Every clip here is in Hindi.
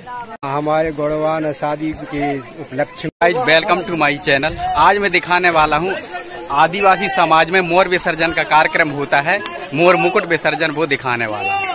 हमारे गौड़वान शादी के उपलक्ष्य में वेलकम टू माई चैनल। आज मैं दिखाने वाला हूँ आदिवासी समाज में मोर विसर्जन का कार्यक्रम होता है। मोर मुकुट विसर्जन वो दिखाने वाला हूँ।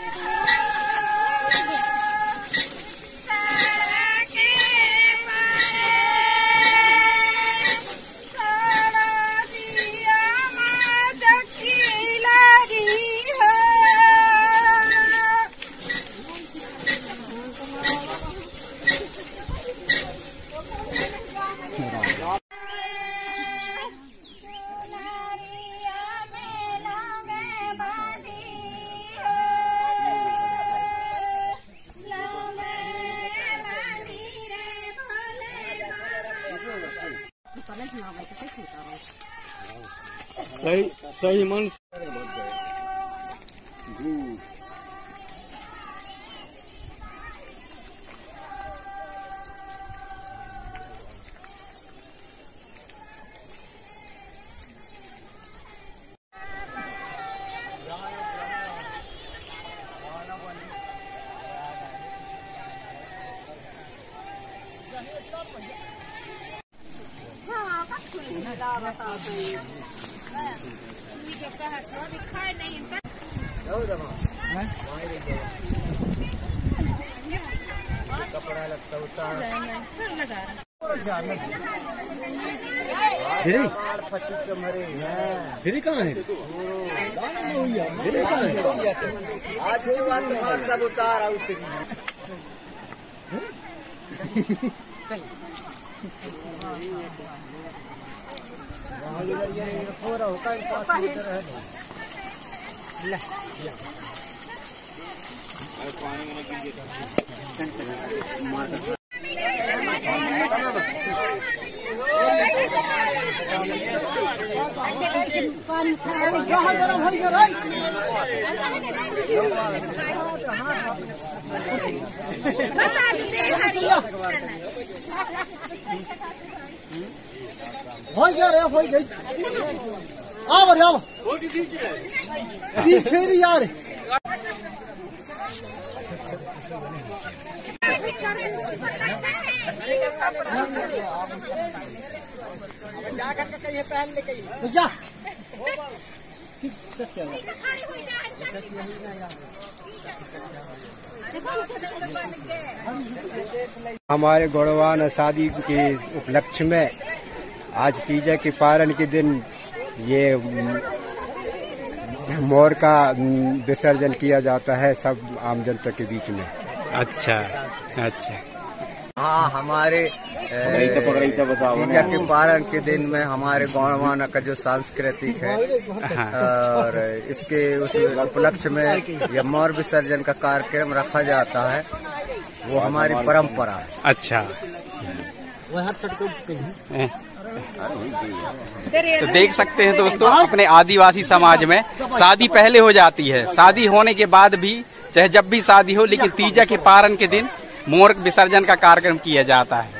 सही मन कपड़ा लगता उतार फिर कहाँ है? आज के बाद सब उतार फिर यार जाकर के कहीं पहन ले गई तो जा हमारे गौड़वान शादी के उपलक्ष्य में आज तीजा के पारण के दिन ये मोर का विसर्जन किया जाता है सब आम जनता के बीच में। अच्छा अच्छा। हाँ, हमारे तीजा के पारण के दिन में हमारे गौड़वाना का जो सांस्कृतिक है और इसके उस उपलक्ष्य में यह मोर विसर्जन का कार्यक्रम रखा जाता है। वो हमारी परंपरा है। अच्छा। तो देख सकते हैं दोस्तों, अपने आदिवासी समाज में शादी पहले हो जाती है। शादी होने के बाद भी, चाहे जब भी शादी हो, लेकिन तीजा के पारण के दिन मोर विसर्जन का कार्यक्रम किया जाता है।